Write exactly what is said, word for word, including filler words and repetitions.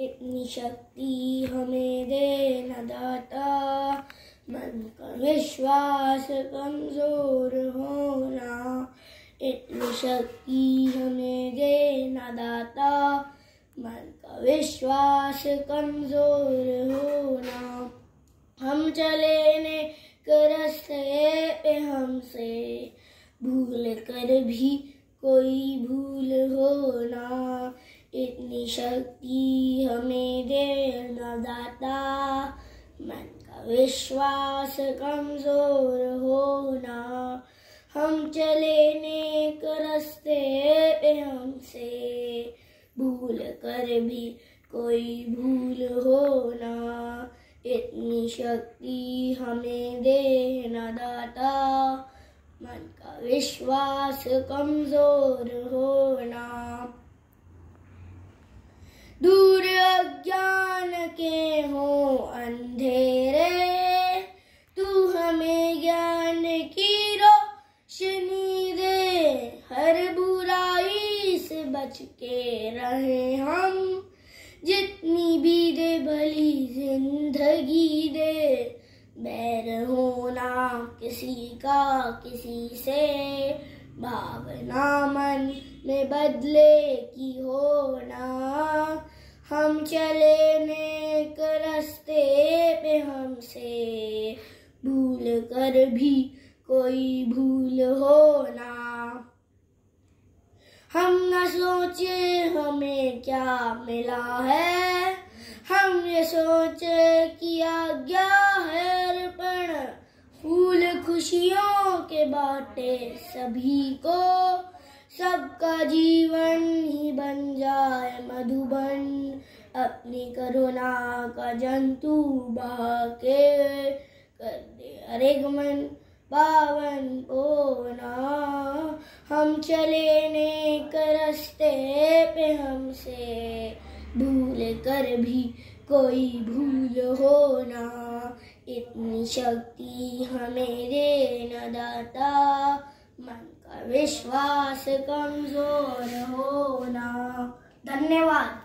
इतनी शक्ति हमें दे न दाता, मन का विश्वास कमजोर होना। इतनी शक्ति हमें दे न दाता, मन का विश्वास कमजोर होना। हम चले नेक रास्ते पे हमसे भूल कर भी कोई भूल होना। इतनी शक्ति हमें दे न दाता, मन का विश्वास कमजोर होना। हम चले नेक रास्ते पे हमसे भूल कर भी कोई भूल होना। इतनी शक्ति हमें दे न दाता, मन का विश्वास कमजोर होना। दूर अज्ञान के हो अंधेरे, तू हमें ज्ञान की रोशनी दे। हर बुराई से बच के रहे हम, जितनी भी दे भली जिंदगी दे। बैर होना किसी का किसी से, भावना मन में बदले की होना। हम चले नेक रास्ते पे हमसे भूल कर भी कोई भूल होना। हम न सोचे हमें क्या मिला है, हम ये सोचे कि आज्ञा है अर्पण। फूल खुशियों के बाटे सभी को, सबका जीवन ही बन जाए मधुबन। अपनी करुणा का जंतु बहा के, कर दे हर एक मन पावन होना। हम चले नेक रास्ते पे हमसे भूल कर भी कोई भूल होना। इतनी शक्ति हमें दे न दाता, मन का विश्वास कमजोर होना। धन्यवाद।